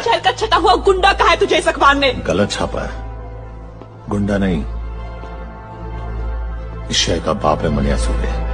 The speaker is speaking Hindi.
शहर का छटा हुआ गुंडा कहा है तुझे इस अखबार ने? गलत छापा है, गुंडा नहीं, इस शहर का बाप है मनिया सूबे।